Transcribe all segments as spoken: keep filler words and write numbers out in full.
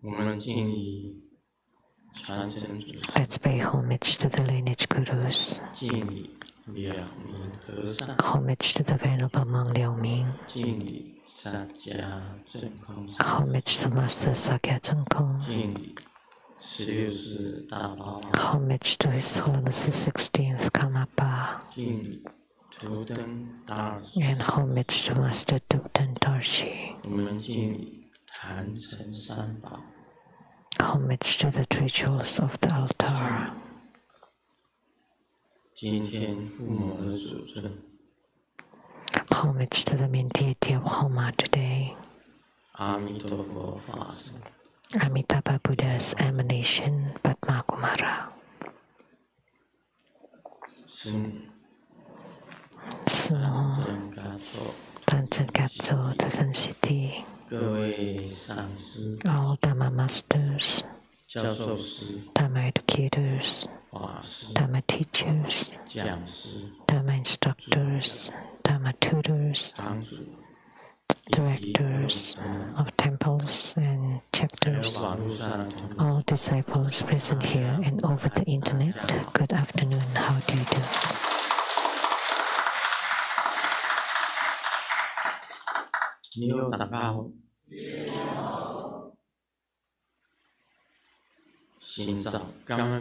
Let's pay homage to the lineage gurus. Homage to the Venerable Monk Liao Ming. Homage to Master Sakya Cheng-kung. Homage to His Holiness the sixteenth Karmapa. And homage to Master Dukten Dorji. Homage to the three jewels of the altar. Homage to the main deity of Homa today. Amitabha Buddha's emanation, Padma Kumara. Sumo Tanchen Katso Tathan Siddhi. All Dhamma masters, Dhamma educators, Dhamma teachers, Dhamma instructors, Dhamma tutors, directors of temples and chapters, all disciples present here and over the internet. Good afternoon, how do you do? Nếu tạp bao xin chào cảm ơn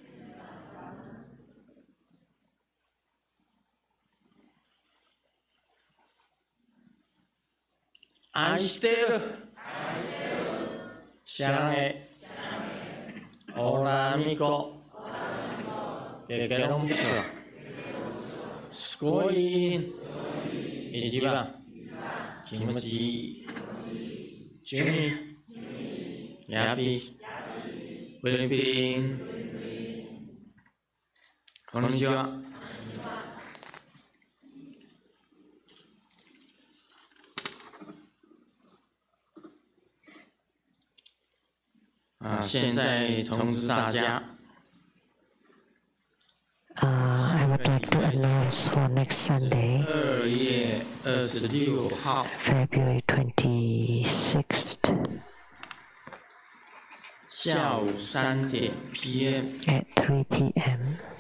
愛してるシャネオラミコケケロンプスコイン一番気持ちいいジュニーヤビブリンブリンこんにちは啊，现在通知大家。 Uh, I would like to announce for next Sunday, 二月二十六号 February twenty-sixth, 下午三点 P M at three P M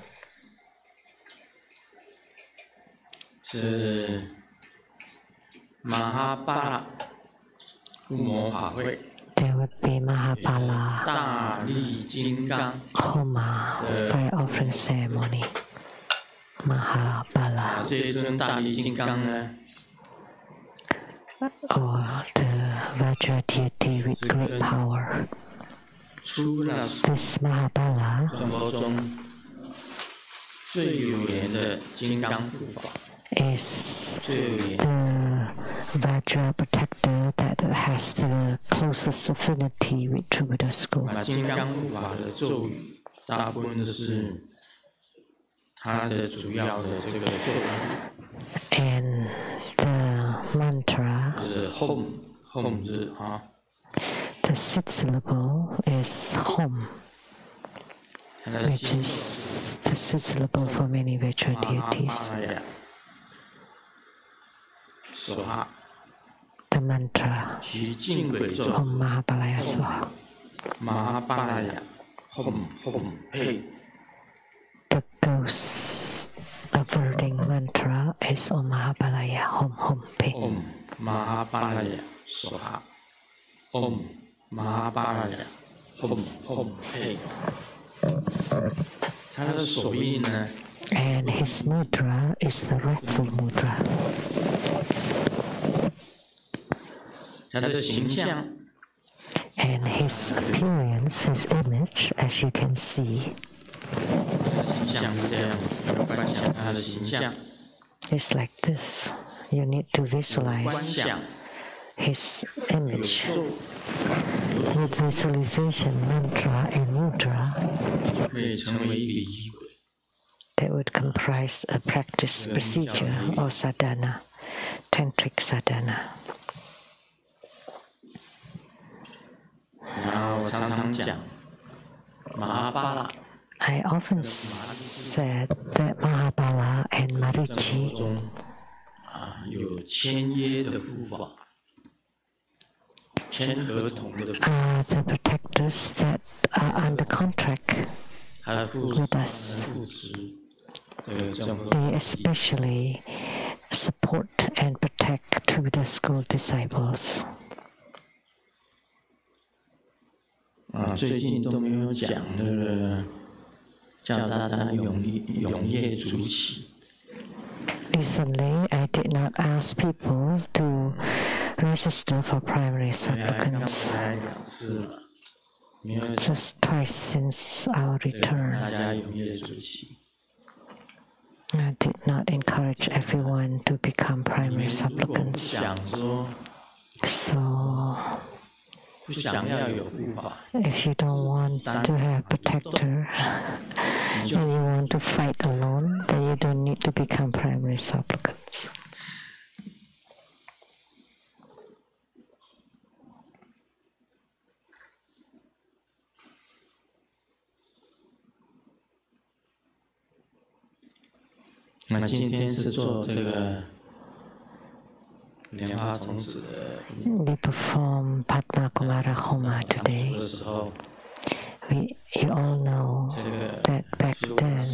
是马哈巴拉护摩法会。 There would be Mahapala 大力金刚 Homa fire offering ceremony. Mahapala 这尊大力金刚呢， or the Vajra deity with great power. 出了 This Mahapala 传播中最有名的金刚护法， is 最有名 the Vajra protector that has the closest affinity with True Buddha school. 把金刚护法的咒语，大部分都是它的主要的这个咒语。 And the mantra, 就是 home home 字啊， the sixth syllable is home, 它的 which is the sixth syllable for many Vajra 马哈 deities. 巴拉雅，手哈， The mantra 取净鬼咒， Om Mahabalaya Swaha. 马哈巴拉雅 home home 嘿， The ghost averting mantra is Om Mahabalaya Hom Hom Pe. Om 马哈巴拉雅手哈 ，Om 马哈巴拉雅 home home 嘿，它的手印呢？ And his mudra is the wrathful mudra. 它的形象 And his appearance, his image, as you can see, 形象是这样，有观想它的形象， is like this. You need to 观 visualize 想 his 有 image. 咒， With visualization, mantra, and mudra, 就可以成为一个仪轨。 that would comprise a practice procedure or sadhana, tantric sadhana. 然后我常常讲，马哈巴拉 I often said that Mahabala and 生活 Marichi 中啊有签约的护法， are the protectors that are under contract with us. They especially support and protect to the school disciples. 啊，最近都没有讲这个叫大家永永业主起。 Recently, I did not ask people to register for primary supplicants. Just twice since our return. I did not encourage everyone to become primary supplicants. So, if you don't want to have protector and you want to fight alone, then you don't need to become primary supplicants. We perform Padma Kumara Homa today. We, you all know that back then,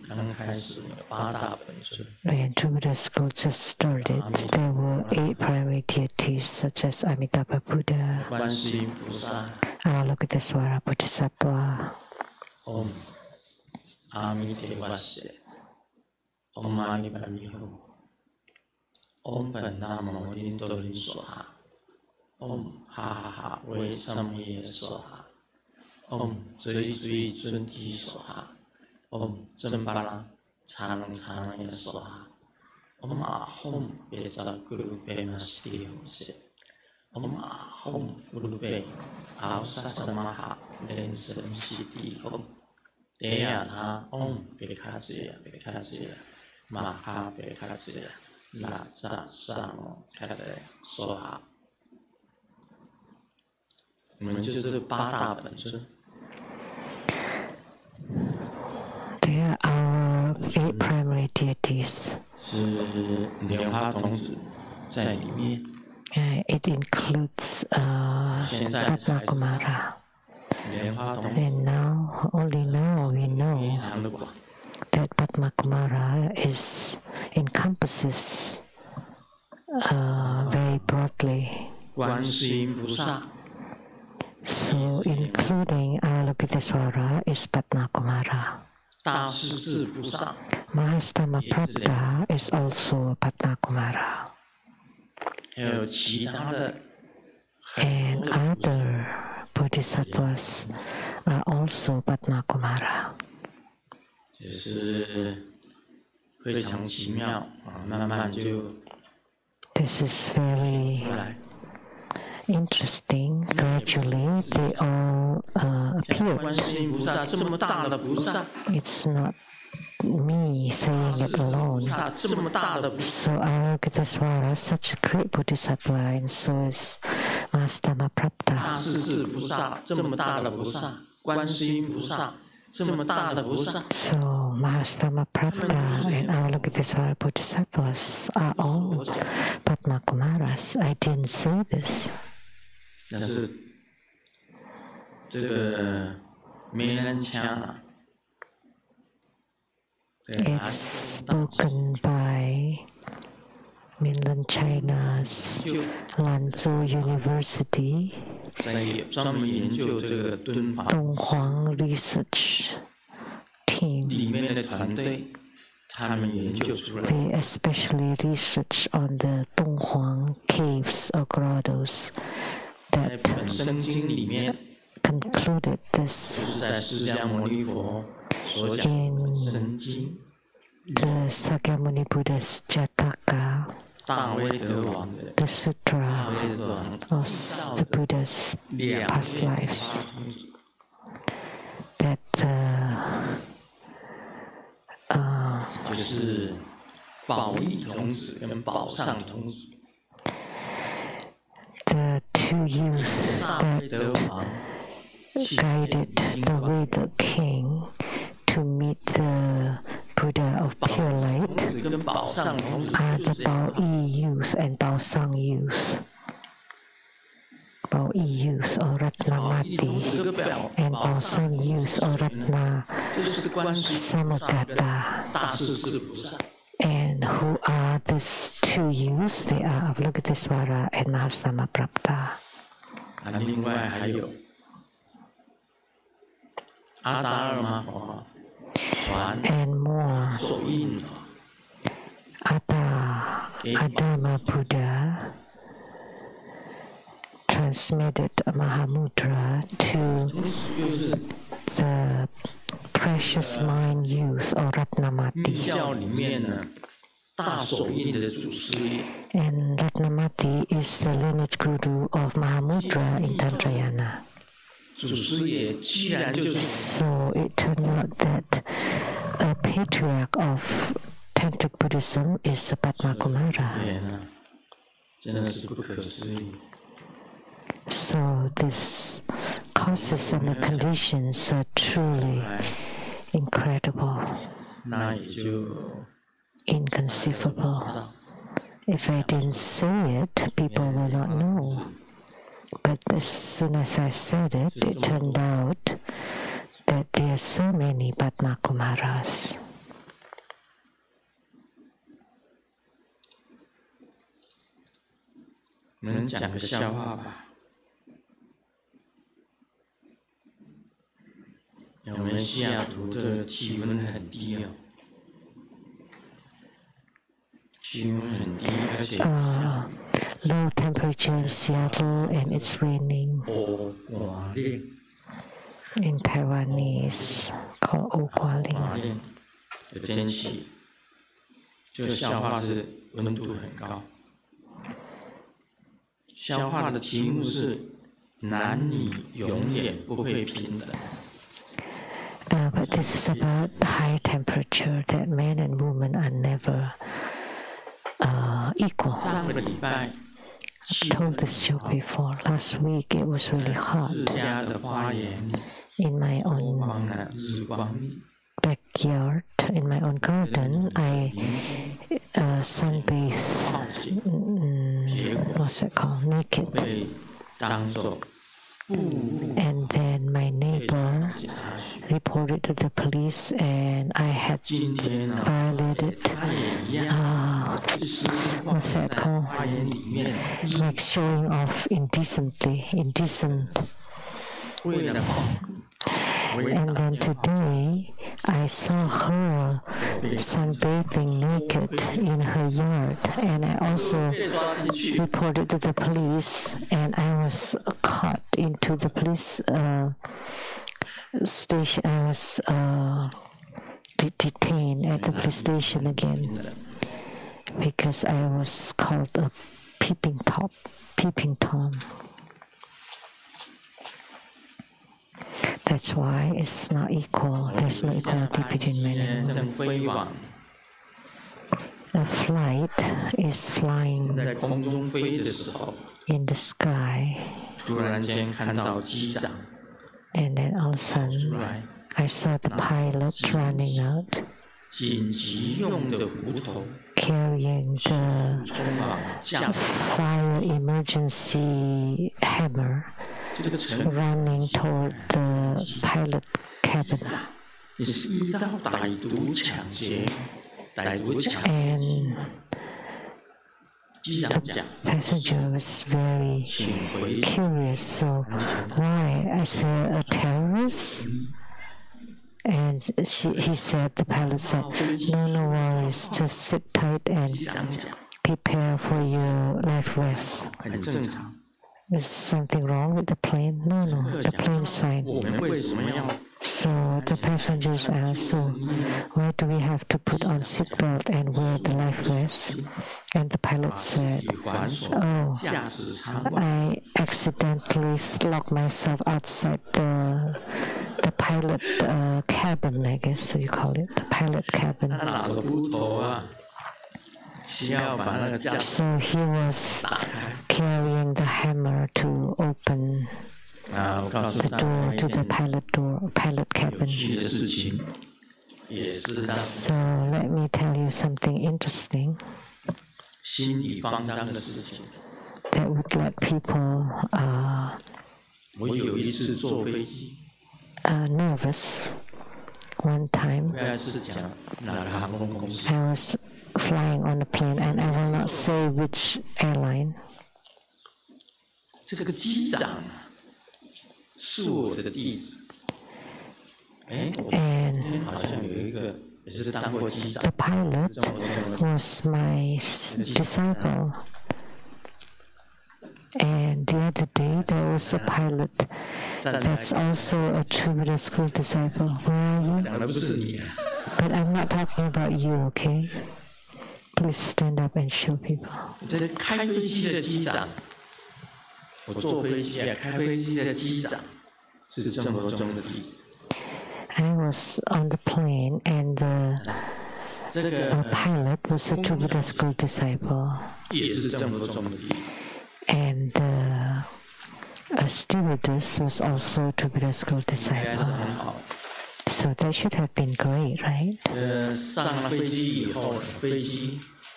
when Buddha school just started, there were eight primary deities such as Amitabha Buddha, Avalokitesvara Bodhisattva, Om Amitevasya, Om Manipamiho, Om Pannamo Lindorin Swaha, Om Ha Ha Ha Wei Samye Swaha, Om Zui Zui Zunti Swaha, Om Zambara Chang Chang Swaha, Om Ahom Beta Guru Bema Shri Hose, Om Ahom Guru Be, Ao Sasamaha, Len Sen Shidi Hom, Deata Om Bekazia Bekazia, Maha Bekazia. 那扎萨摩开的说好，你们就是八大本尊。 There are eight primary deities. 是莲花童子在里面。 Uh, it includes uh, Padma Kumara. And now, only now we know that Padma Kumara is encompasses uh, very broadly. So, including Avalokitesvara is Padma Kumara. Mahastama Prapta is also Padma Kumara. And other bodhisattvas are also Padma Kumara. 就是非常奇妙啊，慢慢就 This is very interesting. Gradually, they all uh, appear. It's not me saying it alone. So Avalokitesvara, such a great bodhisattva, and so is Mahastama Prapta. So Mahastama Prapta and Avalokitesvara Bodhisattvas are all Padma Kumaras. I didn't say this. It's spoken by mainland China's Lanzhou University, Donghuang Research Team. They especially research on the Donghuang caves or grottos that concluded this in the Sakyamuni Buddha's Jataka, the sutra of the Buddha's past lives, that the uh, the two youths that guided the Veda king to meet the Buddha of pure light are the Bao Yi youth and Bao Sang youth. Bao use or Ratnamati, and Baosang use or Ratna Samagata. And who are these two use? They are Avalokitesvara and Mahastama Prapta. And more, Atta Adama Buddha transmitted Mahamudra to the precious mind use or Ratnamati. And Ratnamati is the lineage guru of Mahamudra in Tantrayana. So it turned out that a patriarch of Tantric Buddhism is Padma Kumara. So these causes and the conditions are truly incredible, inconceivable. If I didn't say it, people will not know. But as soon as I said it, it turned out that there are so many Padma Kumaras. Uh, low temperature in Seattle and it's raining. In Taiwanese called O Gua Ling. 的天气，这个笑话是温度很高。笑话的题目是男女永远不会平等。 Uh, but this is about high temperature, that men and women are never uh, equal. I've told this joke before. Last week it was really hot. In my own backyard, in my own garden, I uh, sunbathe, mm, what's it called, naked. And then my neighbor reported to the police, and I had violated, uh, what's that called? Like showing off indecently, indecent. And then today, I saw her sunbathing naked in her yard, and I also reported to the police, and I was caught into the police uh, station. I was uh, de- detained at the police station again because I was called a peeping top, peeping Tom. That's why it's not equal. There's no equality between men and women. A flight is flying in the sky. And then all of a sudden, I saw the pilot running out, carrying the fire emergency hammer, running toward the pilot cabin. And the passenger was very curious. So, why? I said, a terrorist? And she, he said, the pilot said, no, no worries, just sit tight and prepare for your life vest. Is something wrong with the plane? No, no, the plane is fine. So the passengers asked, so why do we have to put on seatbelt and wear the life vest? And the pilot said, oh, I accidentally locked myself outside the the pilot uh, cabin, I guess you call it, the pilot cabin. So he was carrying the hammer to open the door to the pilot door, pilot cabin. So let me tell you something interesting. that would let people uh, 我有一次坐飞机， uh, nervous. One time, 不该是讲哪个航空公司， I was flying on a plane, and I will not say which airline. 这个机长是我的弟子。哎，我 And 今天好像有一个也是当过机长 the，pilot 这么这么 was my s- disciple. And the other day, there was a pilot 站在 that's also a true Buddha school disciple. Where are you? 讲的不是你啊， But I'm not talking about you, okay? Please stand up and show people. 这开飞机的机长，我坐飞机啊，开飞机的机长是这么中的弟子。 I was on the plane, and the 这个 uh, pilot was a true Buddha school disciple. 也是这么中的弟子。 And the a stewardess was also a true Buddha school 应该是 disciple. 很好。 So that should have been great, right? 呃，上了飞机以后，飞机，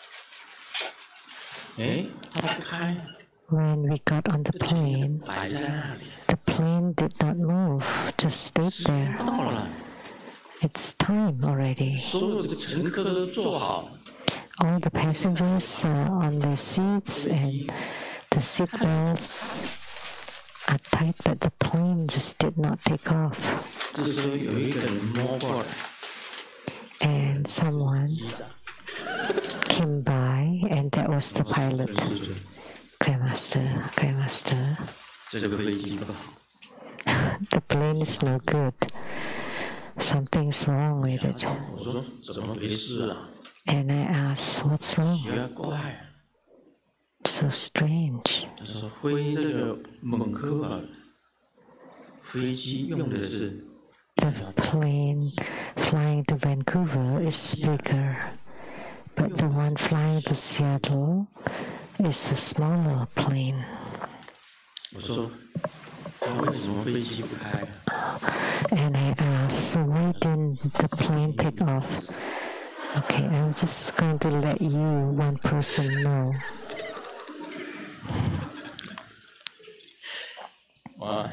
哎，它不开， When we got on the plane, 摆在那里， the plane did not move, just stayed 时间 there. 到了， It's time already. 所有的乘客都坐好了， All the passengers are on their seats, and the seat belts are tight, but the plane just did not take off. 这时候有一个人摸过来， And someone 机长， came by, and that was the pilot. 就是 Okay, master, okay, master. 这个飞机不好， The plane is no good. Something's wrong with it. 我说怎么回事啊？ And I asked, what's 奇 wrong? 怪， So strange. 他说飞这个蒙科尔飞机用的是 The plane flying to Vancouver is bigger, but the one flying to Seattle is a smaller plane. 我说，那为什么飞机不开啊？ And I asked, so why didn't the plane take off? Okay, I'm just going to let you, one person, know. 哇，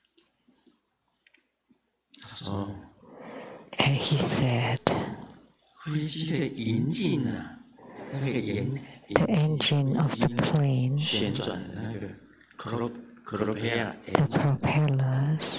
他说 And he said, 飞机的引擎啊，那个引 the engine of the plane, 旋转的那个 cro propellor the propellers,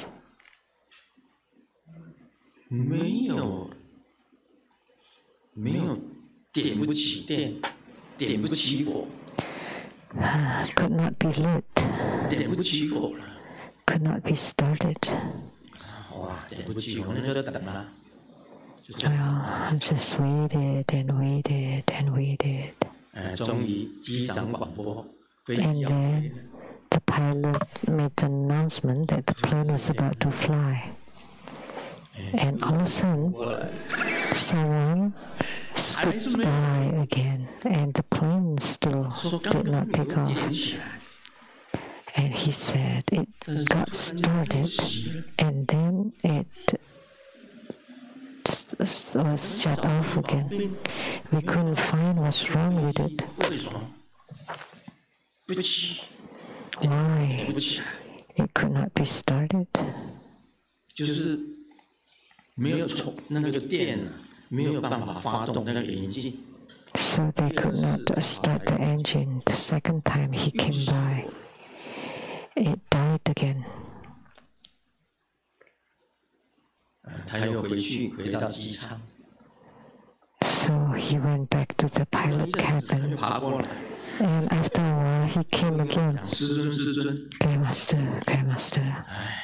没有没有点不起电，点不起火， uh, could not be lit, 点不起火了。 could not be started. 哇，点不起火，那就等了。就这 Well, 样， I just waited and waited and waited. 哎，终于机长广播，飞 And 机要 then 飞了。 the pilot made the announcement that the plane was about to fly. And all of a sudden, 过来， someone skips by again, and the plane still 说刚 did 刚 not 没 take 有 off. 点起来， And he said it 但是 got 突然间 started, 熄了。 and then it just was shut off again. We couldn't find what's wrong with it. 为什么不起？ Why 不起来？ it could not be started? 就是没有充那个电啊，没有办法发动那个引擎。 So they could not start the engine. The second time he came by, it died again. 呃他又回去回到机舱， So he went back to the 一 pilot 阵子他就 cabin, 爬过来， and after a while he came again. 讲师尊师尊， Okay, master, okay, master.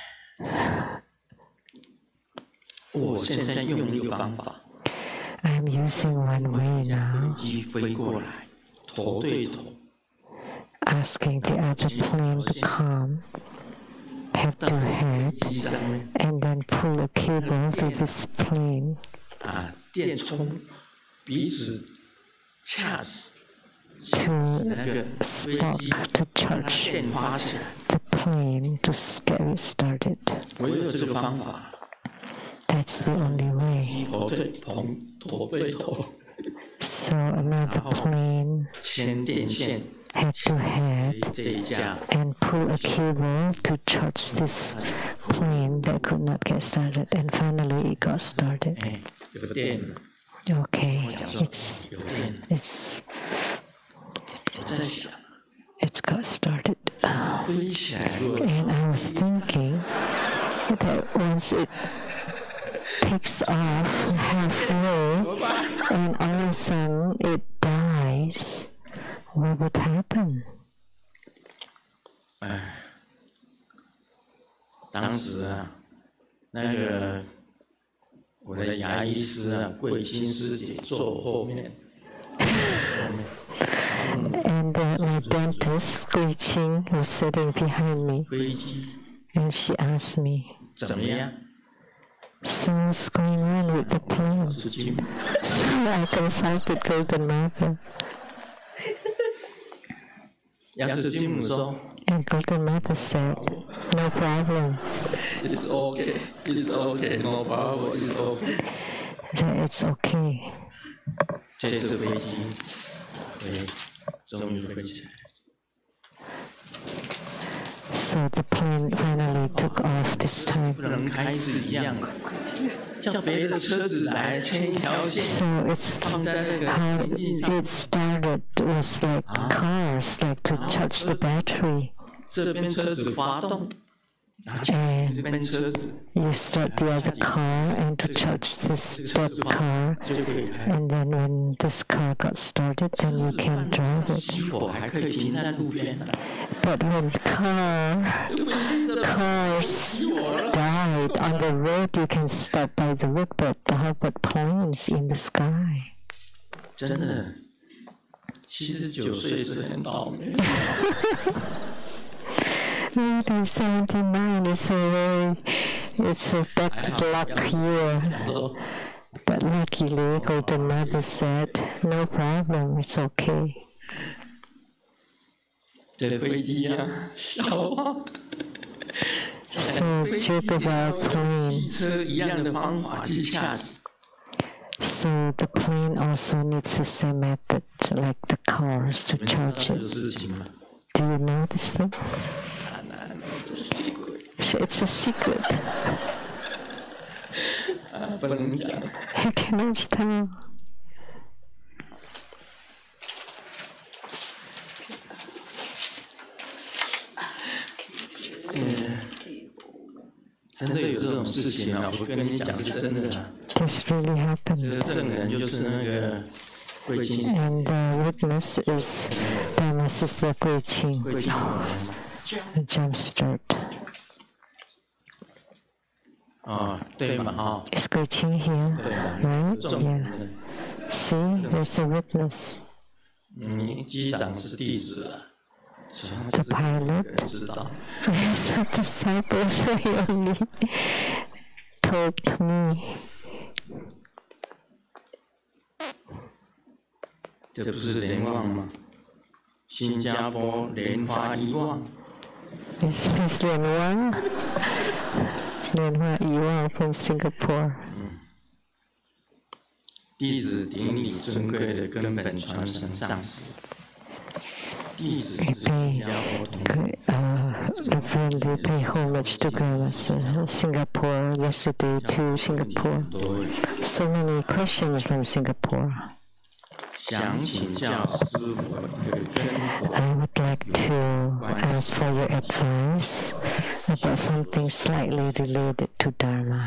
我现在用一个方法， I'm using one way 飞 now, 机飞过来，头对头， asking the other plane to come, head to 飞 head, 机上面 and then pull a cable to this plane 啊，电充彼此恰着， to 那个飞 spark 机 to 把它 charge 电发起来。 the plane to get it started. 唯有这个方法， That's the only way. 头对头，头对头， So another plane 牵电线 head to head and pull a cable to charge this plane that could not get started, and finally it got started. Okay, it's it's it's got started, uh, and I was thinking that once it takes off halfway and all of a sudden it dies, what would happen? 当时啊，那个我的牙医师啊，桂清师姐坐我后面。 And uh, my dentist, Gui Qing, was sitting behind me, and she asked me, "怎么样? So what's going on with the plane?" So I consulted Golden Mother. 杨子金母说 And Golden Mother said, "No problem. It's okay. It's okay. No problem. It's okay." That it's okay. 这次飞机会终于飞起来。 So the plane finally took off this time. 不能开是一样的，叫别的车子来牵一条线， So it's 放在那个 how 前进上。 it started was like cars, like to charge the battery. 这边车子发动，然后这 And 边车子 you start the other car and to charge this that car. 就可以开。 And then when this car got started, then you can drive it. 熄火还可以停在路边的。 But when car cars died on the road, you can stop by the road. But how about planes in the sky? 真的，七十九岁是很倒霉。 Maybe seventy-nine is a very, it's a bad luck year. 说 But luckily, Golden Mother said, "No problem, it's okay." 这飞机啊，笑话。 So joke about 汽 plane. 车一样的方法去恰吉。 So the plane also needs the same method like the cars to 你们知道 charge 这个 it. 事情吗？ Do you know this thing? 当然，这是结果。 So it's a secret. 啊，不能讲。 I cannot tell. 真的有这种事情啊！我跟你讲是真的啊。 This really 这 happened. 个证人就是那个桂清， And the witness is Dharma Sister Gui Qing, 桂清老人嘛。 the jumpstart. 哦，对嘛哈， Is Gui Qing here? 对嘛， Right? 证 Yeah. 人。 See, there's a witness. 你机长是弟子啊，所以他 The 只有 pilot. 一个人知道。 There's a disciple, so he only told me. 这不是莲望吗？新加坡莲花遗忘， Is this Lian Wang? Lian Hua Yiwang from Singapore. 弟子顶礼尊贵的根本传承上师。弟子是新加坡同 Okay, uh, reverently pay homage to Grandma's uh, Singapore yesterday to Singapore. 多 So many questions from Singapore. 想请教师傅的根火 I would like to ask for your advice about something slightly related to Dharma.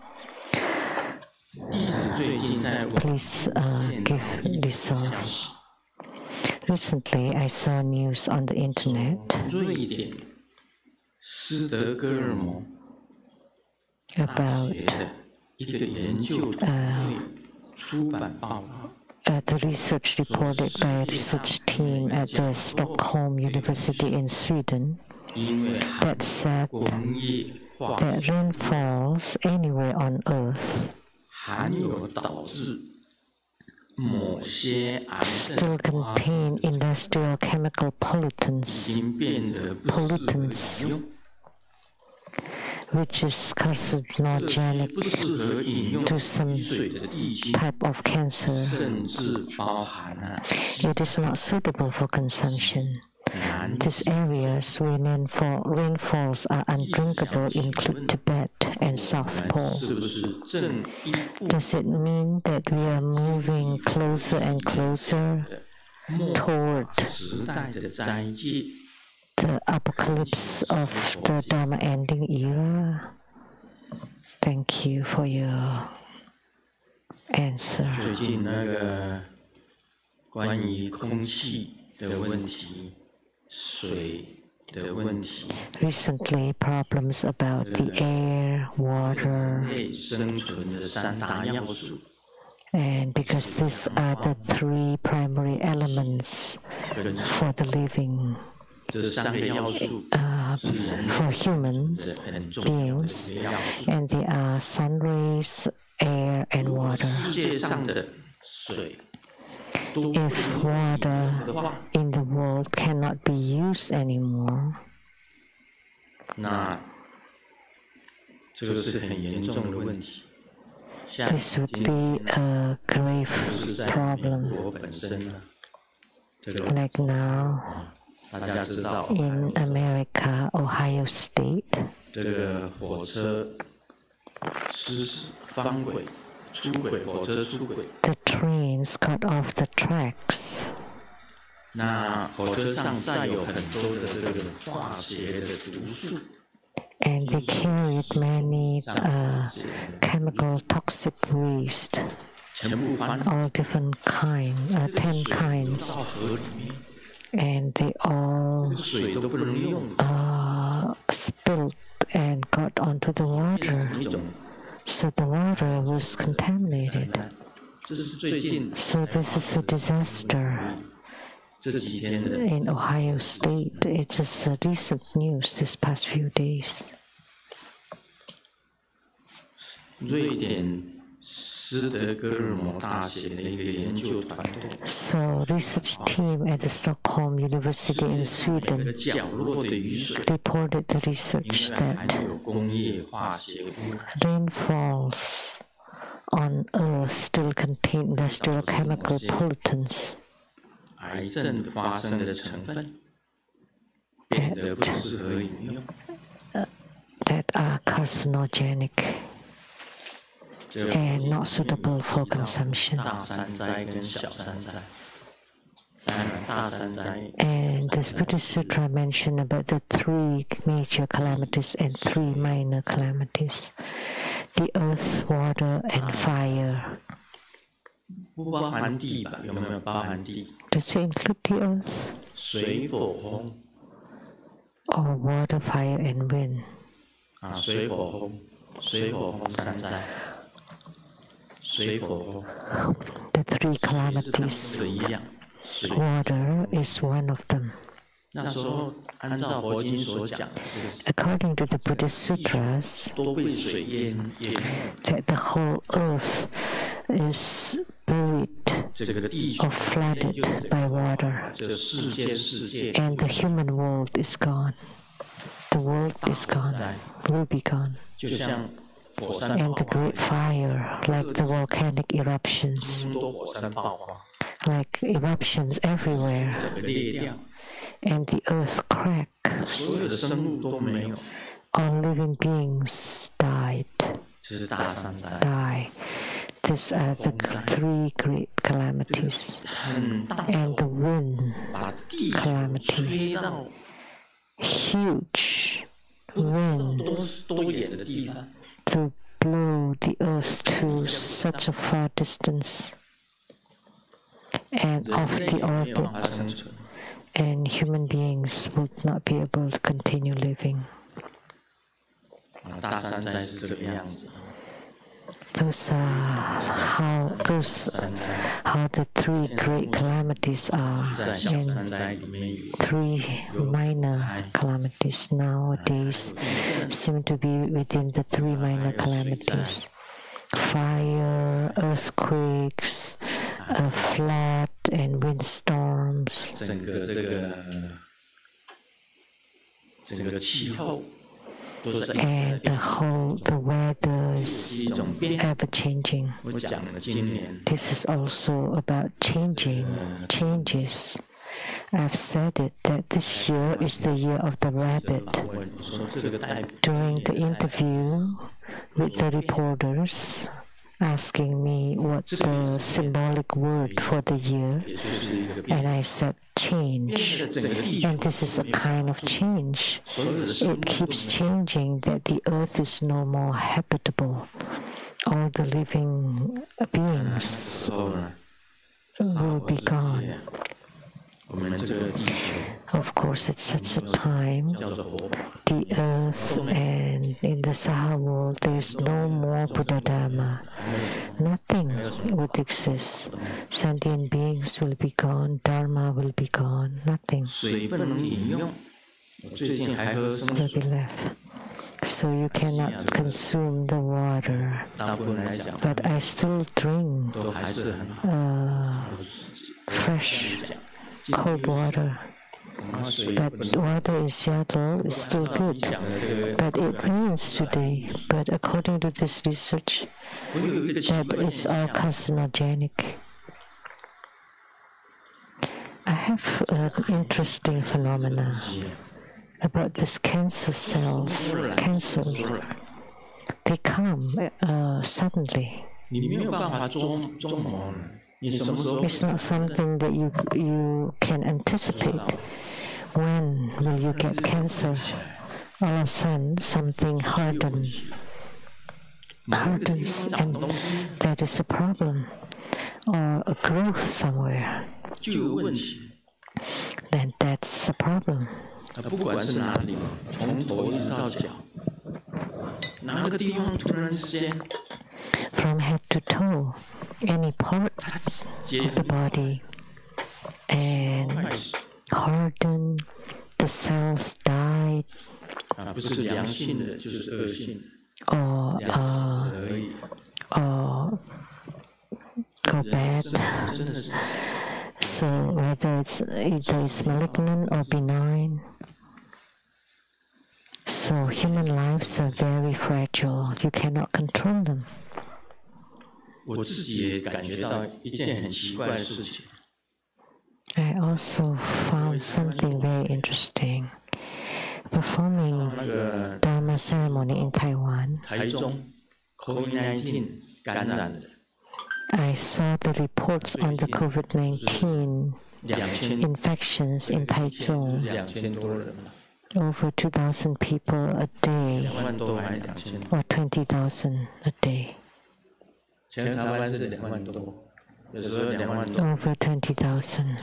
弟子最近在网 Please uh, give this off. Recently, I saw news on the internet 瑞典斯德哥尔摩大 about 学的一个研究团队出版报告。 uh, the research reported by a research team at the Stockholm University in Sweden 因为 that said 工业化 that rainfalls anywhere on Earth 含有导致某些癌症 still 化 contain industrial chemical 已 pollutants 经变得不适合饮用。 which is carcinogenic to some type of cancer. It is not suitable for consumption. These areas where rainfall, rainfalls are undrinkable include Tibet and South Pole. Does it mean that we are moving closer and closer toward the apocalypse of the Dharma ending era? Thank you for your answer. 最近那个关于空气的问题。 Recently, problems about the air, water, and because these are the three primary elements for the living, uh, for human beings, and they are sun rays, air, and water. If water in the world cannot be used anymore, this would be a grave problem. Like now, in America, Ohio State, the trains got off the tracks. And they carried many uh, chemical toxic waste, all different kinds, uh, ten kinds, and they all uh, spilled and got onto the water. So the water was contaminated. So this is a disaster in Ohio State. It is a recent news this past few days. So, research team at the Stockholm University in Sweden reported the research that rainfalls on Earth still contain industrial chemical pollutants that, that are carcinogenic and not suitable for consumption. And this Buddhist Sutra mentioned about the three major calamities and three minor calamities: the earth, water, and fire. Does it include the earth? Or water, fire, and wind? The three calamities. Water is one of them. According to the Buddhist Sutras, that the whole earth is buried or flooded by water, and the human world is gone. The world is gone, will be gone. And the great fire, like the volcanic eruptions, like eruptions everywhere, and the earth cracks. All living beings died, die. These are the three great calamities. And the wind calamity, huge wind to blow the earth to such a far distance and off the orbit, and human beings would not be able to continue living. Those are how those how the three great calamities are, and three minor calamities nowadays seem to be within the three minor calamities: fire, earthquakes, a flood, and windstorms. and the whole the weather is ever changing. This is also about changing, changes. I've said it that this year is the year of the rabbit. During the interview with the reporters, asking me what the symbolic word for the year, and I said change. And this is a kind of change. It keeps changing, that the earth is no more habitable. All the living beings will be gone. Of course, at such a time, the earth and in the Saha world, there is no more Buddha Dharma. Nothing would exist. Sentient beings will be gone, Dharma will be gone, nothing will be left. So you cannot consume the water. But I still drink uh, fresh cold water. But water in Seattle is still good. But it rains today. But according to this research, that it's all carcinogenic. I have an interesting phenomena about these cancer cells. Cancer, they come uh, suddenly. It's not something that you you can anticipate. When will you get cancer? All of a sudden, something hardens, hardens, and that is a problem, or a growth somewhere. Then that's a problem. From head to toe, any part of the body, and harden, the cells died, or uh, or go bad. So whether it's either it's malignant or benign. So human lives are very fragile. You cannot control them. I also found something very interesting. Performing Dharma ceremony in Taiwan, I saw the reports on the COVID nineteen infections in Taichung. Over two thousand people a day, or twenty thousand a day. Over twenty thousand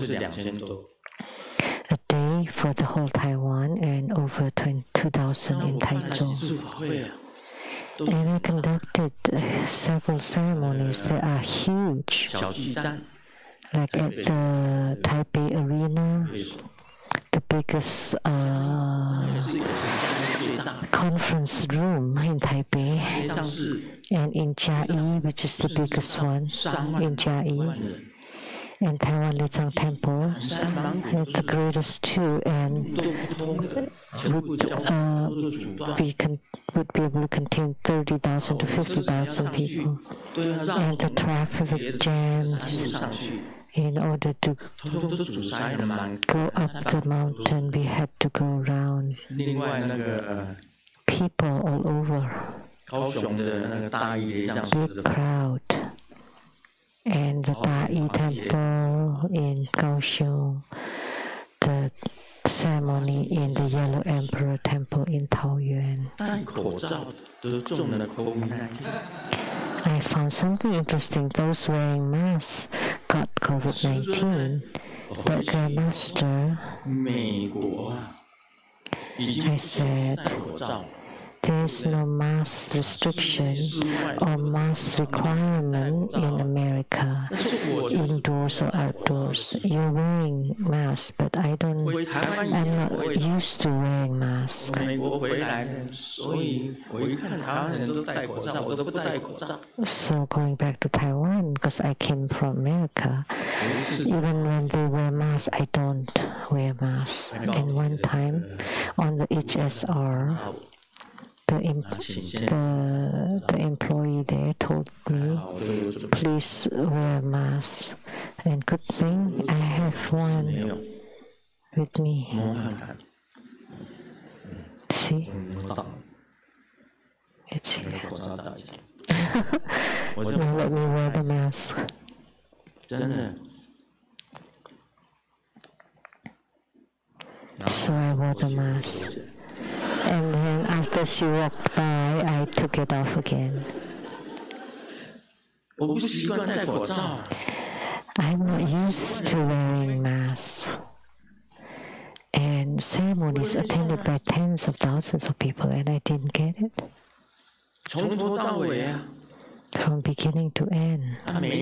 a day for the whole Taiwan, and over two thousand in Taichung. And I conducted uh, several ceremonies that are huge, like at the Taipei Arena, the biggest uh, conference room in Taipei, and in Chiayi, which is the biggest one in Chiayi, and Taiwan Lichang Temple, and the greatest two, and would, uh, be con would be able to contain thirty thousand to fifty thousand people, and the traffic jams. In order to go up the mountain, we had to go around. People all over. Big crowd. And the Dai Temple in Kaohsiung, the ceremony in the Yellow Emperor Temple in Taoyuan. I found something interesting. Those wearing masks got COVID nineteen, but Grandmaster, I said, there is no mask restriction or mask requirement in America, indoors or outdoors. You're wearing masks, but I don't, I'm not used to wearing masks. So going back to Taiwan, because I came from America, even when they wear masks, I don't wear masks. And one time on the H S R, the, the, the employee there told me, please wear a mask. And good thing I have one with me. See? It's here. Now let me wear the mask. So I wore the mask. And then after she walked by, I took it off again. I'm not used to wearing masks. And ceremonies attended by tens of thousands of people, and I didn't get it. From beginning to end.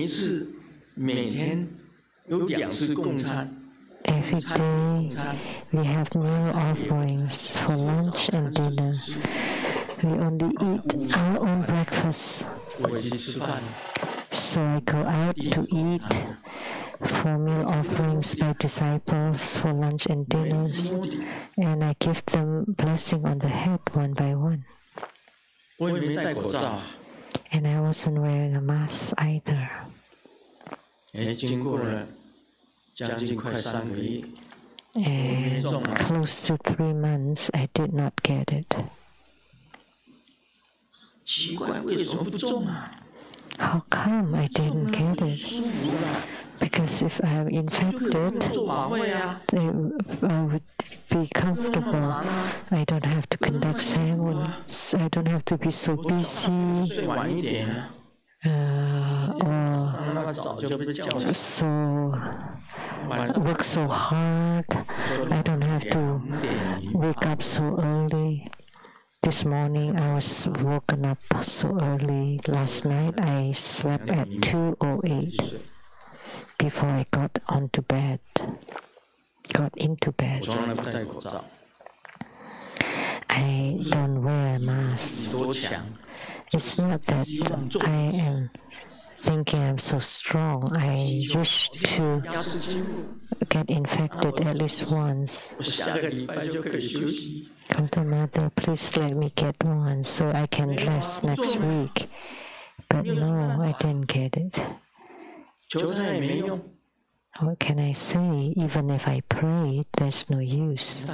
Every day we have meal offerings for lunch and dinner. We only eat our own breakfast. So I go out to eat for meal offerings by disciples for lunch and dinners, and I give them blessing on the head one by one. And I wasn't wearing a mask either. And close to three months, I did not get it. How come I didn't get it? Because if I'm infected, I would be comfortable. I don't have to conduct ceremonies. I don't have to be so busy. Uh, or so work so hard. I don't have to wake up so early. This morning I was woken up so early. Last night I slept at two oh eight before I got onto bed. Got into bed. I don't wear a mask. It's not that I am thinking I'm so strong. I wish to get infected at least once. Come Mother, please let me get one so I can rest next week. But no, I didn't get it. What can I say? Even if I pray, there's no use.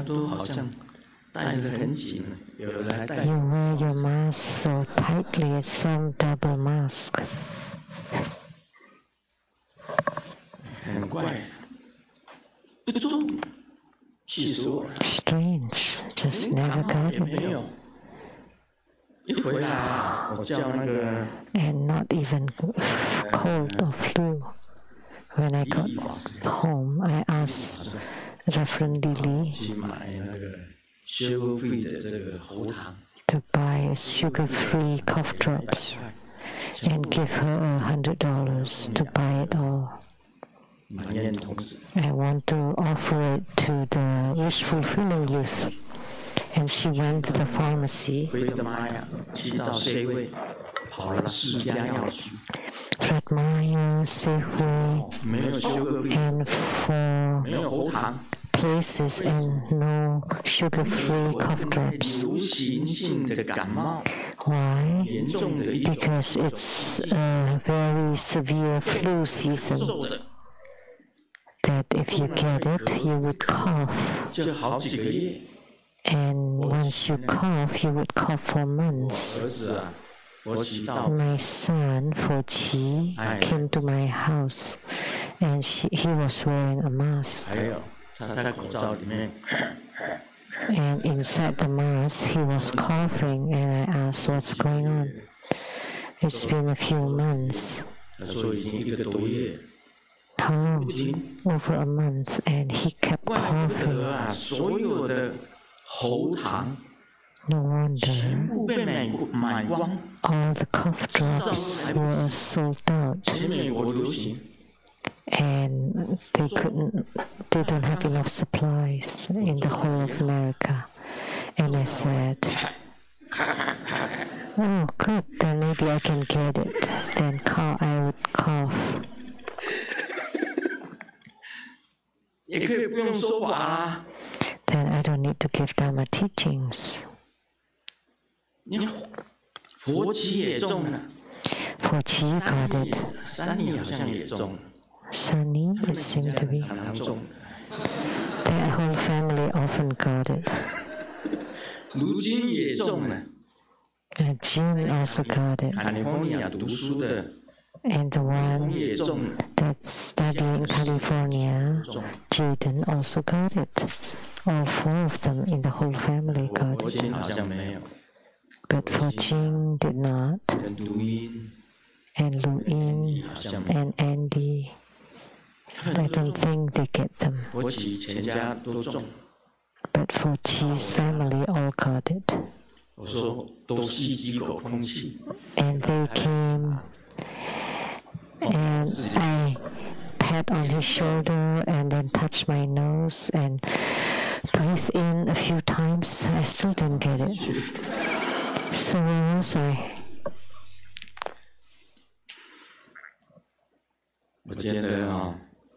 You wear your mask so tightly, it's some double mask. Strange, just never got it. And not even cold or flu. When I got home, I asked Reverend Lily to buy sugar-free cough drops and give her a hundred dollars to buy it all. I want to offer it to the wish fulfilling youth. And she went to the pharmacy. Fred Meyer, Safeway, and for places and no sugar-free cough drops. Why? Because it's a very severe flu season. That if you get it, you would cough. And once you cough, you would cough for months. My son, Fo Qi, came to my house, and she, he was wearing a mask. And inside the mask, he was coughing, and I asked, what's going on? It's been a few months. How long? Over a month, and he kept coughing. No wonder all the cough drops were sold out, and they couldn't, they don't have enough supplies in the whole of America. And I said, oh good, then maybe I can get it. Then cough, I would cough. Then I don't need to give Dharma teachings. 你佛起也中了， For Qi got it. 山里好像也中了， Sunny, it seemed to be. 常常中。 Their whole family often got it. 卢金也中了， And Jin also got it. 卡利福尼亚读书的 And the 也 one 中了， that's studying in California, 中。 Jaden also got it. All four of them in the whole family 我 got 国 it. 金好像没有， But for Jing did not, 跟读音 and Lu Yin 好像没有。 and Andy, I don't think they get them. 我起全家都中。 But for Qi's family all got it. 我说都吸几口空气， And they came, and I pat on his shoulder and then touch my nose and breathe in a few times. I still didn't get it. So where was I? 我觉得啊，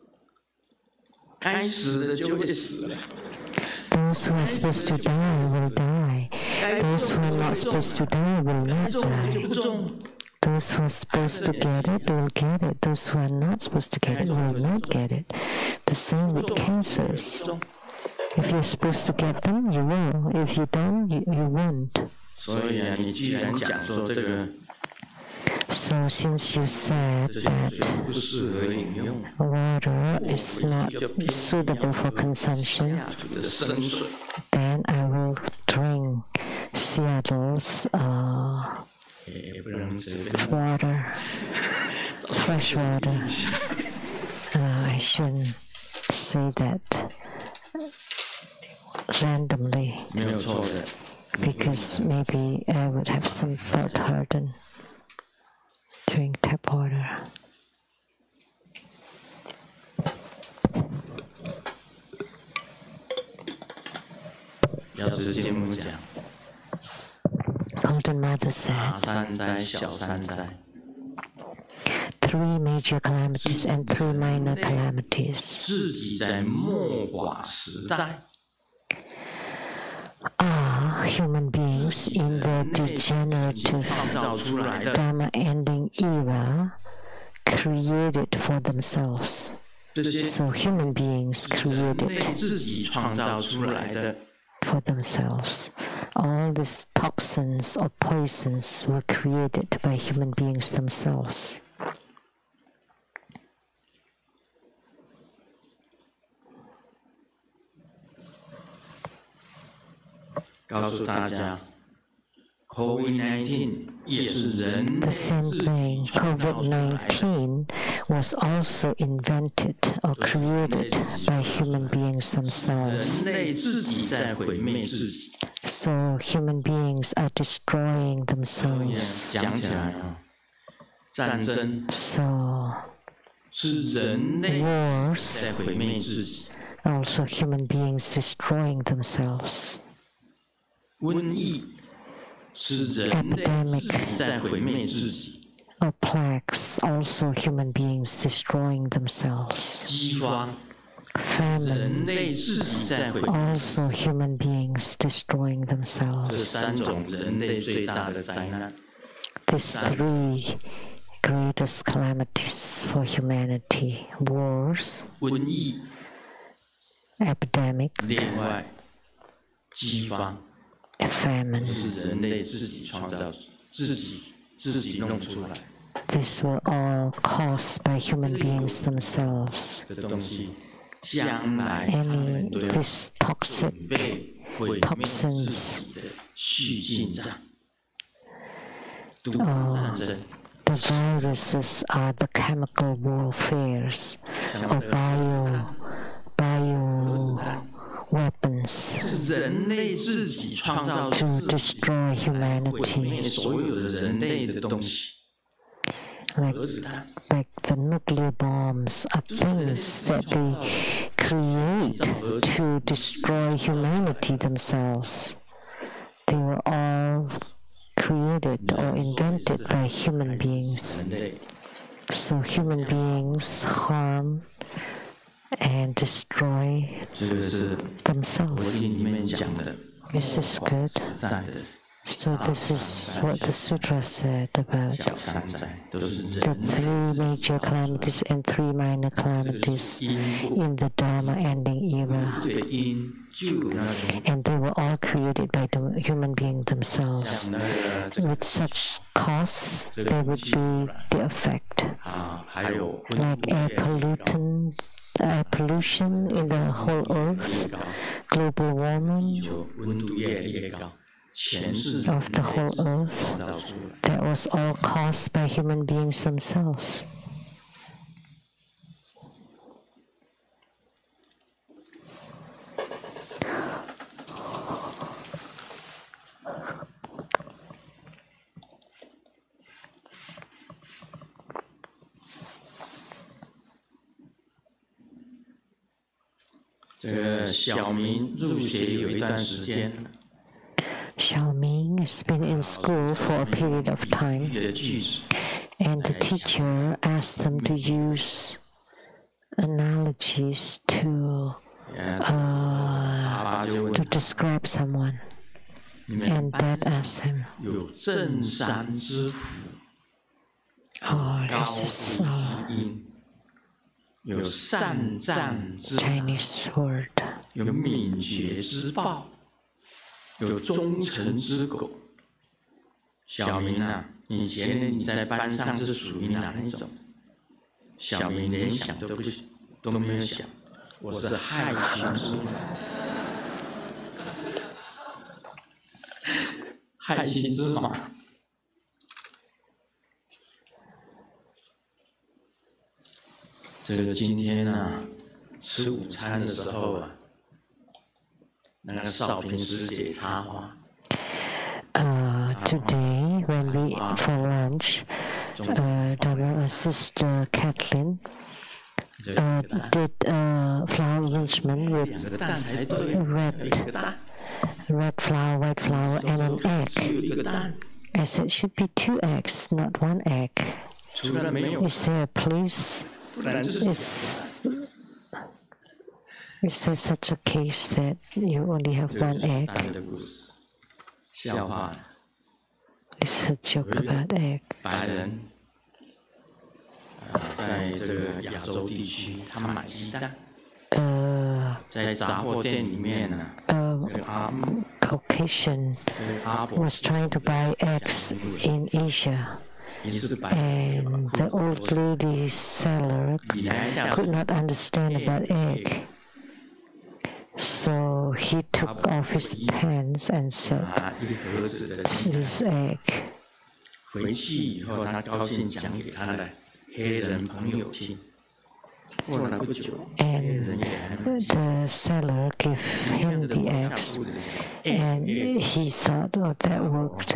该死的就会死了， Those who are supposed to die will die. Those who are not supposed to die will not 中了就不 die. 中， Those who are supposed to get it will get it. Those who are not supposed to get it will not get it. The same with cancers. 中。 If you're supposed to get them, you will. If you don't, you, you won't. 所以啊，你既然讲说这个 So since you said 这些 that 水不适合饮用， water is not suitable for consumption, 下土的生水， then I will drink Seattle's uh, 也不能随便 water, fresh water. Uh, I shouldn't say that randomly 没有错的。 because maybe I would have some thought harden. Drink tap water. 要是节目讲 Golden Mother 大 said, 山灾、小山灾， three major calamities and three minor calamities 自己在末法时代 are human beings in the degenerative 创造出来的， karma-ending era created for themselves. 这些 So human beings 人类 created 自己创造出来的， for themselves. All these toxins or poisons were created by human beings themselves. 告诉大家 ，COVID 十九 也是人 The same 自己 thing, 创造出来的。 COVID nineteen was also invented or created by human beings 人 themselves. 类自己在毁灭自己。 So human beings are destroying 所以 themselves. 讲起来啊，战争 So 是人类 wars, 在毁灭自己， also human beings destroying themselves. 瘟疫是人类自己在毁灭自己， Or plagues, also human beings destroying themselves. 饥荒 Famine, 人类自己在毁灭。 also human beings destroying 这 themselves. 三种人类最大的灾难， These three greatest calamities for humanity: wars, 瘟疫， epidemic, 另外饥荒 famine. 是人类自己创造、自己自己弄出来 These were all caused by human beings themselves. 的东西，将来他们 Any 都要 this toxic 准备毁灭自己的续进战、毒战争。 the viruses are the chemical warfares 像 or 那个 bio 核子 bio 弹 weapons 是人类自己创造 to 自己 destroy 来毁 humanity, 灭所有的人类的东西。 like 核子弹 like the nuclear bombs are things that they create to destroy humanity themselves. They were all created or invented by human beings. 人类 So human beings harm and destroy 这个是佛 themselves. 经里面讲的 This is good. 时代的 So this is what the sutra said about the three major calamities and three minor calamities in the Dharma ending era. And they were all created by the human beings themselves. With such cause, there would be the effect. Like air pollutant, air pollution in the whole earth, global warming of the whole earth, that was all caused by human beings themselves. Xiaoming has been in school for a period of time, and the teacher asked them to use analogies to uh, to describe someone. And Dad asked him, oh, this is a Chinese word. 有忠诚之狗，小明啊，你前年你在班上是属于哪一种？小明连想都不都没有想，我是害群之马。害群之马。这个今天啊，吃午餐的时候啊。 Uh, today, when we for lunch, uh, Dharma sister Kathleen uh, did uh, flour arrangement with red, red flour, white flour, and an egg. I said it should be two eggs, not one egg. Is there a place? Is Is there such a case that you only have one egg? This is a joke about egg. Uh, um, Caucasian was trying to buy eggs in Asia. And the old lady seller could not understand about egg. So he took off his pants and said, "This is egg." And the seller gave him the eggs, and he thought, "Oh, that worked."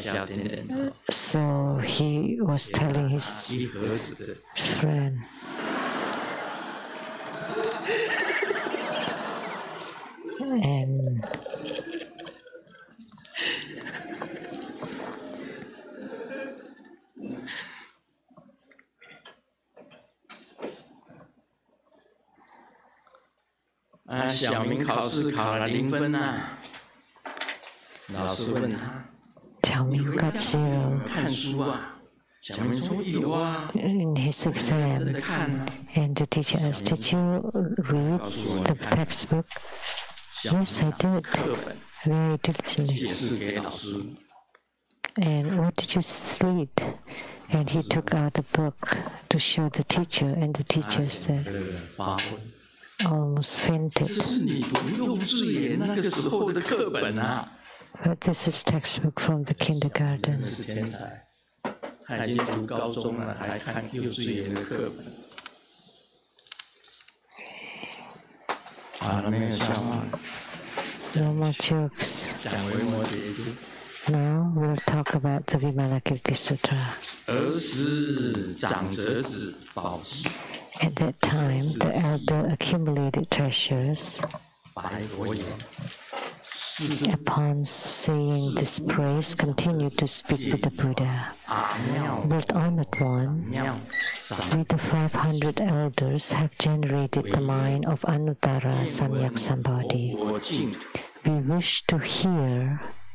So he was telling his friend. And 啊，小明考试考了零分啊！老师问他， 小明 got zero 看书啊？小明说有啊。 In his exam, and the teacher asked, "Did you read the textbook?" Yes, I did, very diligently. And what did you read? And he took out the book to show the teacher, and the teacher said, almost fainted. But this is textbook from the kindergarten. 他已经读高中了，还看幼稚园的课本。好了，没有笑话。 No more jokes. 讲维摩诘经。 Now we'll talk about the Vimalakirti Sutra. 儿时长者子宝鸡。 At that time, the elder accumulated treasures. 白佛言。 Upon saying this praise, continued to speak with the Buddha. But Honored One, we the five hundred elders have generated the mind of Anuttara Samyak Sambodhi. We wish to hear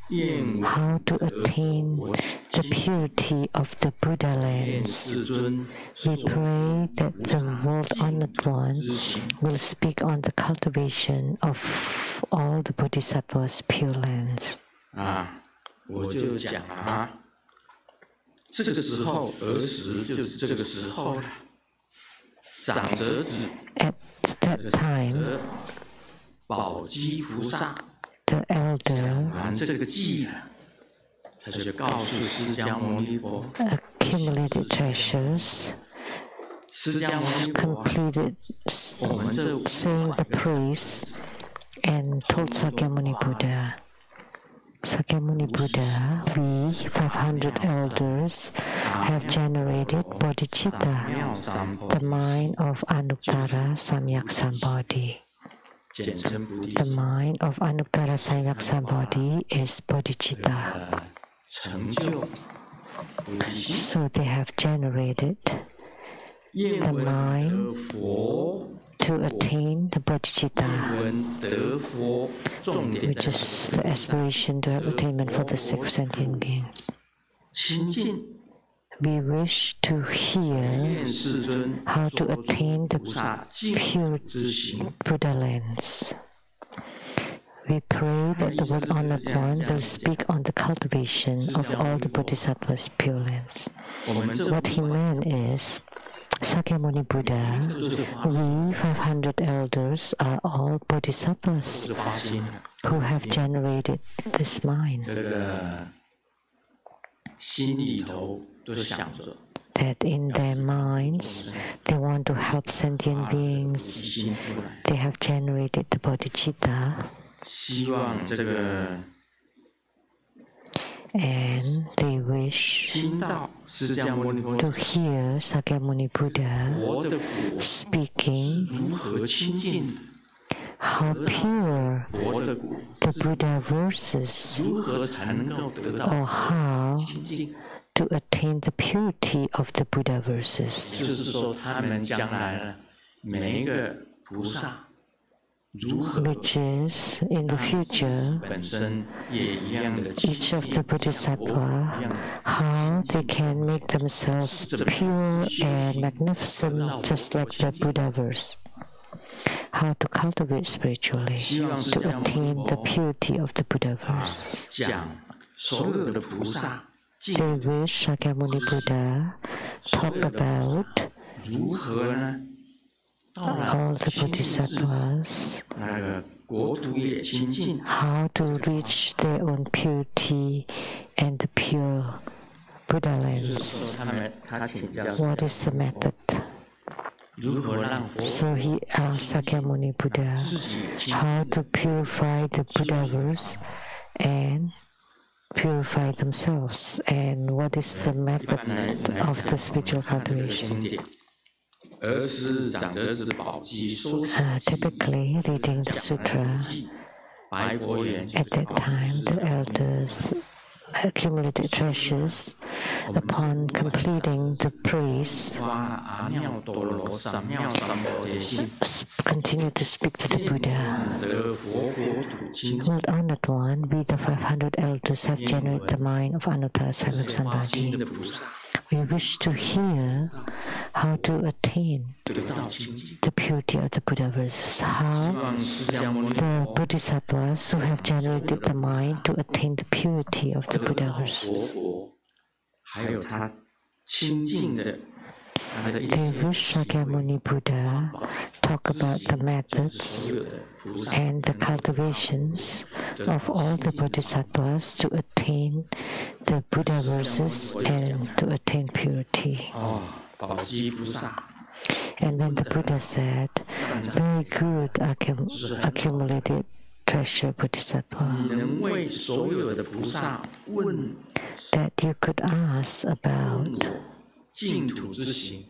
how to attain the purity of the Buddha lands. We pray that the world-honored one will speak on the cultivation of all the Bodhisattvas' pure lands. 啊，我就讲啊，这个时候儿时就是这个时候了。长者子 At that time, 宝积菩萨 the elder 完这个记了，他就告诉释迦牟尼佛， accumulated treasures, 释迦牟尼佛， completed 我们这 saying the praise, and told Sakyamuni Buddha, Sakyamuni Buddha, we, five hundred elders, have generated bodhicitta, 妙三婆， the mind of Anuttara Samyak Sambodhi. 简称菩提 The mind of Anuttara Samyak Sambodhi is bodhicitta. 呃成就菩提心， So they have generated 愿 the 闻 mind 得佛， to attain the bodhicitta, 闻得佛，重点 which 在 is the aspiration to have attainment for the six sentient beings. 亲近。 We wish to hear 愿世尊 how to 所住 attain the 菩萨净 pure 之行。 Buddha lands. We pray that the world-honored one will speak on the cultivation of all the Bodhisattvas' pure lands. 我们这 What he meant is, Sakyamuni Buddha, we five hundred elders are all Bodhisattvas 是发心的， who have generated this mind, 这个心里头都想着 that in their minds they want to help sentient 菩提 beings. 心出来， They have generated the bodhicitta, 希望这个 and they wish 听到释迦牟尼佛 to hear Sakyamuni Buddha 佛的果 speaking 如何亲近 how pure 佛的果， the Buddha verses, 如何才能够得到 or how 亲近？ to attain the purity of the Buddha verses. 就是说，他们将来呢，每一个菩萨如何 Which is, in the future, 本身也一样的亲 each of 近 the 佛 Bodhisattva, 一样的 how they can make themselves pure and magnificent, just like the Buddha verse. How to cultivate spiritually, to attain the purity of the Buddha verse. 讲所有的菩萨 They wish Sakyamuni Buddha talk about 如何呢？到了 all the Bodhisattvas, 那个国土也清净， how to reach their own purity and the pure Buddha 就是说 lands. 他们他请教 What is the method? 如何让佛 So he asked Sakyamuni Buddha 自己清 how to purify the Buddhaverse and purify themselves, and what is the method of the spiritual 看这个 cultivation. 经典。儿时长者子宝积收集 Uh, typically, reading the sutra, 白佛言 at that time, the elders accumulated treasures. Upon completing the praise, 发阿耨多罗三藐三菩提心， continue to speak to the Buddha. 得佛国土清净， Lord Honored One, we the five hundred elders have generated the mind of Anuttara Samyak 发心 Sambodhi. 的菩萨 We wish to hear how to attain 得到清净。 the purity of the Buddha verses, 希 how 望释迦牟尼 the 佛 Bodhisattvas who have generated the mind to attain the purity of the 得 Buddha 到佛 verses. 国，还有他清净的他的一 They 些 wish Sakyamuni Buddha talk about the methods 所有的菩萨 and the cultivations of all the Bodhisattvas to attain the Buddha verses and to attain purity. 哦，宝积菩萨 And then the Buddha said, very good accum- accumulated treasure Bodhisattva, 你能为所有的菩萨问 that you could ask about, 我净土之行，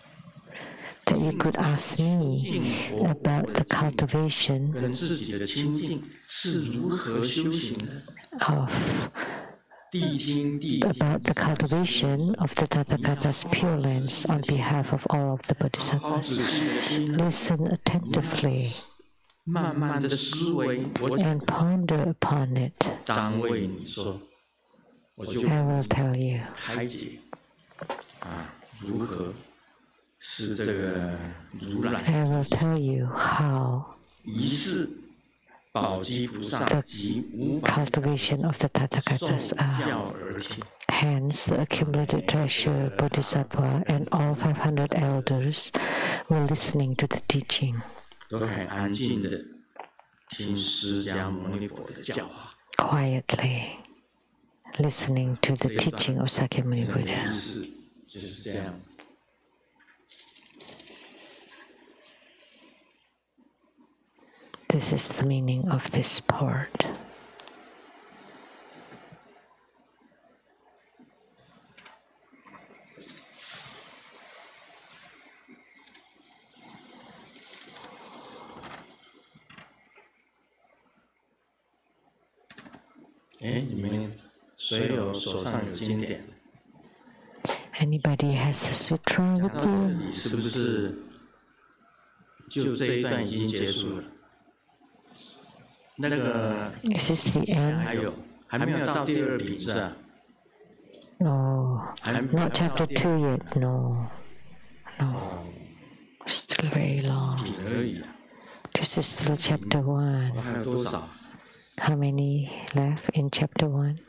that you could ask me about the cultivation 跟自己的清净是如何修行的？ of, 谛听谛听， about the cultivation of the Tathagata's pure lands on behalf of all of the 好好 Bodhisattvas. 仔细的听， Listen attentively 慢慢的思维，我 and ponder upon it. 当为你说，我就 I will tell you 开解啊，如何是这个如来 I will tell you how 仪式宝积菩萨 the 及五百 cultivation of the 受 Tathagatas are. 教而听， Hence, the accumulated treasure, Bodhisattva, and all five hundred elders were listening to the teaching 都很安静的听释迦牟尼佛的教化。 quietly, listening to the teaching of Sakyamuni 整个 Buddha. 仪式就是这样。 This is the meaning of this part. Eh, 你们谁有手上有经典？ Anybody has a sutra 讲 with 到这 you? 里是不是就这一段已经结束了？那个 Is this the 还 end? 有还没有到第二品是吧？ No, 还 not chapter two yet. No, no, still very long. 品而已啊， This is still chapter 我 one. 还有多少？ How many left in chapter one?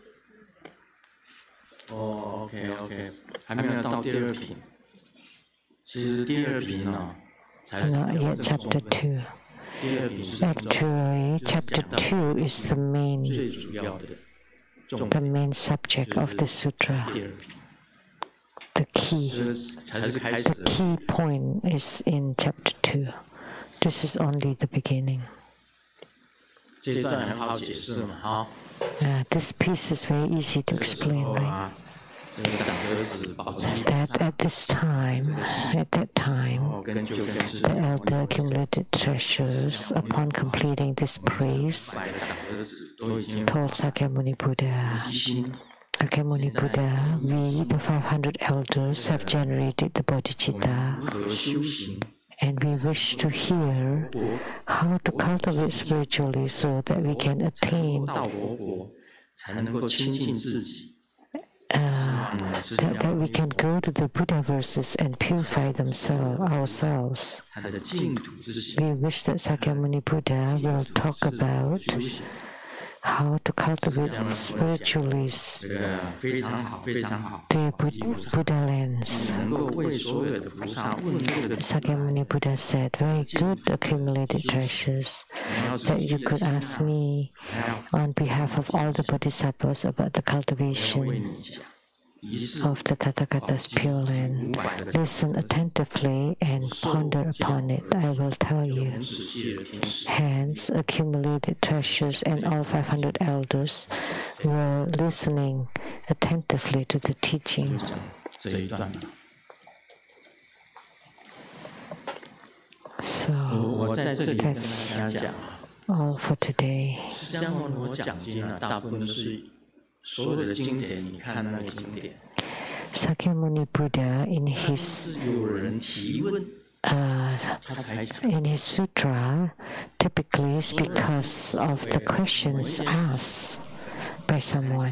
哦，OK OK， 还没有到第二品。其实第二品呢，才 Not yet chapter two. 第二品是中 Actually, chapter two is the main, 最主要的重 the 点。 main subject of the sutra. 第二品， The key, 这才是开始 the 的。 key point is in chapter two. This is only the beginning. 这一段很好解释嘛，好。 Uh, this piece is very easy to 这个时 explain, 候 right? 啊，这个长者子宝积， That at this time, at that time, 哦，跟就跟是 the elder accumulated treasures upon completing this praise 百的长者子都已经 told Sakyamuni Buddha, 一心 Sakyamuni Buddha, we, the five hundred elders, have generated the bodhicitta, 如何修行， and we wish to hear 国 how to cultivate spiritually so that we can attain 到佛国，才能够亲近自己。 uh, 嗯，是 that, that we can go to the Buddha verses and purify themselves ourselves. 他的净土之行， We wish that Sakyamuni Buddha will talk about 修行， how to cultivate spiritually 这个非常好，非常好。 the Bud- Buddha lens. 能够为所有的菩萨问这个的， Sakyamuni Buddha said, very good accumulated treasures 你要 that you could ask me 还要 on behalf of all the bodhisattvas about the 要为 cultivation 你讲仪式 of the Tathagata's Pure Land. 五百的 Listen attentively and ponder upon it. I will tell you. 很仔细的听使。 Hence, accumulated treasures and all five hundred elders were listening attentively to the teaching. 这一段， So, 我我在这里跟大家讲啊， all for today. 释迦牟尼佛讲经啊，大部分都是所有的经典，你看那个经典， Sakyamuni Buddha, in 但 his 是有人提问， uh, 他才讲。 in his sutra, typically is because of the questions asked by someone.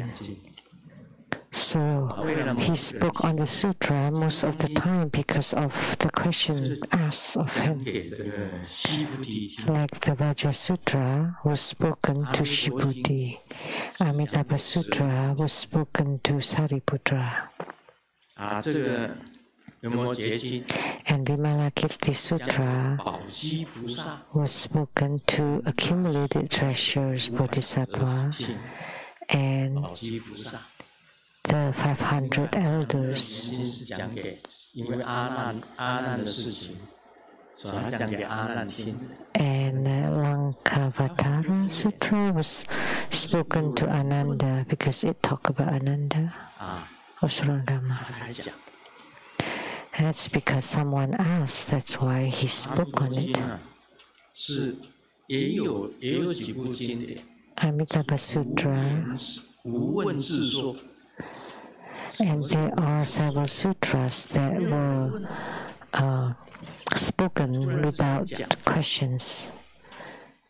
So he spoke on the sutra most of the time because of the question asked of 讲 him. 给这个西菩提听， Like the Vaja Sutra was spoken to Shibhuti, Amitabha Sutra was spoken to Sariputra, 啊，这个有没有结晶？ and Vimalakirti 讲 Sutra 宝积菩萨 was spoken to accumulated treasures Bodhisattva 听 and 宝积菩萨。 the five hundred elders. 经是讲给，因为阿难阿难的事情，所以他讲给阿难听。 And uh, Lankavatara Sutra was spoken to Ananda because it talked about Ananda 啊， or Surangama. 他才讲。 That's because someone asked, that's why he 阿弥 spoke 陀 on 经 it. 啊，是也有也有几部经典， Amitabha Sutra, 无问自说， and there are several sutras that were uh, spoken without questions.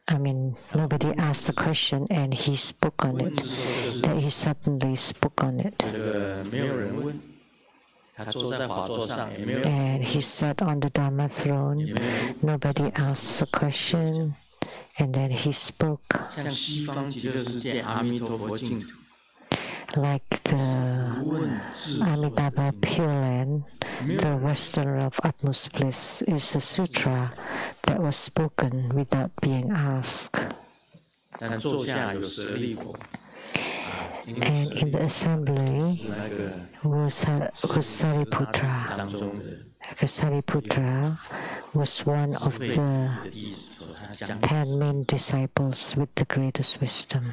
I mean, nobody asked the question and he spoke on it. That he suddenly spoke on it. And he sat on the Dharma throne. Nobody asked the question. And then he spoke. Like the Amitabha Pure Land, the Western of utmost bliss, is a sutra that was spoken without being asked. And in the assembly, Kusariputra, Kusariputra was one of the ten main disciples with the greatest wisdom.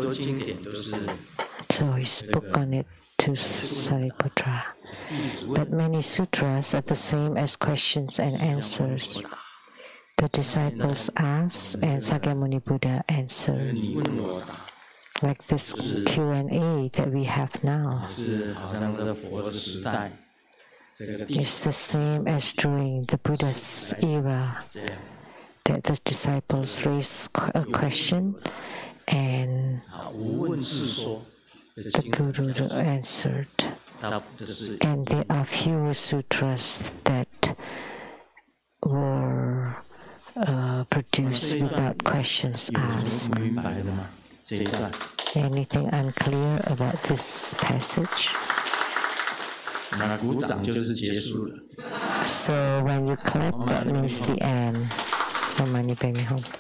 So he spoke on it to Sariputra. But many sutras are the same as questions and answers. The disciples asked and Sakyamuni Buddha answered. Like this Q and A that we have now. It's the same as during the Buddha's era, that the disciples raised a question and the Guru answered. And there are few sutras that were uh, produced without questions asked. Anything unclear about this passage? So when you clap, that means the end.